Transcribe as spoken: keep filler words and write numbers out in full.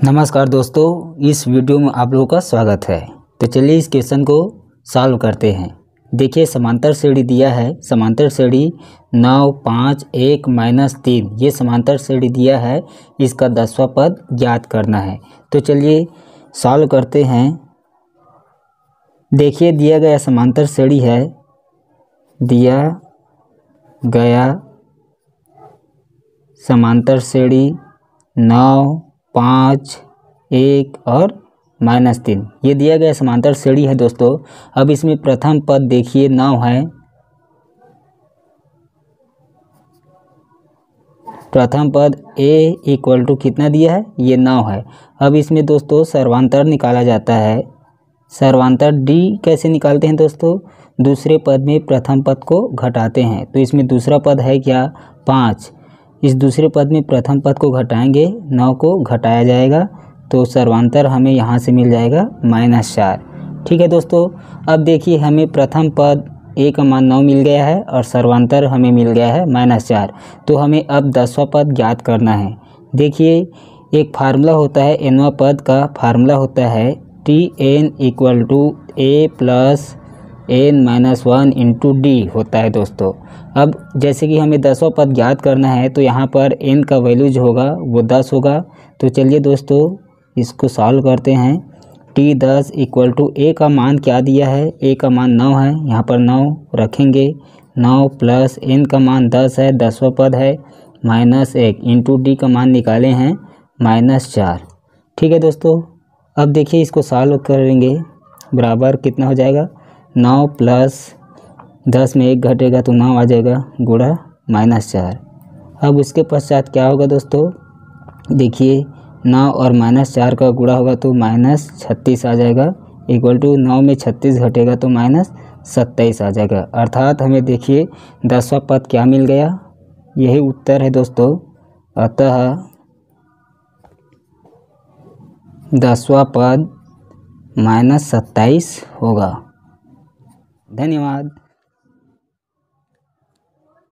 नमस्कार दोस्तों, इस वीडियो में आप लोगों का स्वागत है। तो चलिए इस क्वेश्चन को सॉल्व करते हैं। देखिए समांतर श्रेणी दिया है, समांतर श्रेणी नौ पाँच एक माइनस तीन, ये समांतर श्रेणी दिया है। इसका दसवां पद ज्ञात करना है। तो चलिए सॉल्व करते हैं। देखिए दिया गया समांतर श्रेणी है, दिया गया समांतर श्रेणी नौ पाँच एक और माइनस तीन, ये दिया गया समांतर श्रेणी है दोस्तों। अब इसमें प्रथम पद देखिए नौ है, प्रथम पद a इक्वल टू कितना दिया है, ये नौ है। अब इसमें दोस्तों सर्वांतर निकाला जाता है। सर्वांतर d कैसे निकालते हैं दोस्तों, दूसरे पद में प्रथम पद को घटाते हैं। तो इसमें दूसरा पद है क्या, पाँच, इस दूसरे पद में प्रथम पद को घटाएंगे, नौ को घटाया जाएगा, तो सर्वांतर हमें यहाँ से मिल जाएगा माइनस चार। ठीक है दोस्तों। अब देखिए हमें प्रथम पद a का मान नौ मिल गया है और सर्वांतर हमें मिल गया है माइनस चार। तो हमें अब दसवां पद ज्ञात करना है। देखिए एक फार्मूला होता है, एनवां पद का फार्मूला होता है T N equal to A plus N minus one into D होता है दोस्तों। अब जैसे कि हमें दसवां पद ज्ञात करना है, तो यहाँ पर n का वैल्यू जो होगा वो दस होगा। तो चलिए दोस्तों इसको सॉल्व करते हैं। टी दस इक्वल टू a का मान क्या दिया है, a का मान नौ है, यहाँ पर नौ रखेंगे, नौ प्लस n का मान दस है, दसवां पद है, माइनस एक इंटू डी का मान निकाले हैं माइनस चार। ठीक है दोस्तों। अब देखिए इसको सॉल्व करेंगे, बराबर कितना हो जाएगा, नौ प्लस दस में एक घटेगा तो नौ आ जाएगा, गुणा माइनस चार। अब उसके पश्चात क्या होगा दोस्तों, देखिए नौ और माइनस चार का गुणा होगा तो माइनस छत्तीस आ जाएगा, इक्वल टू नौ में छत्तीस घटेगा तो माइनस सत्ताईस आ जाएगा। अर्थात हमें देखिए दसवां पद क्या मिल गया, यही उत्तर है दोस्तों। अतः दसवां पद माइनस सत्ताईस होगा। धन्यवाद।